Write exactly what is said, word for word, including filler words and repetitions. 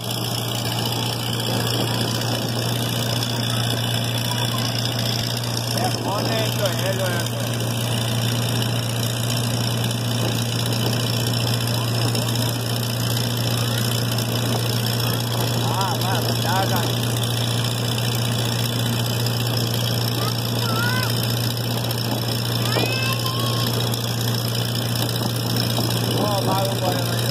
Pone esto, hielo, esto. Ah, más, ya hagan. No, pago por el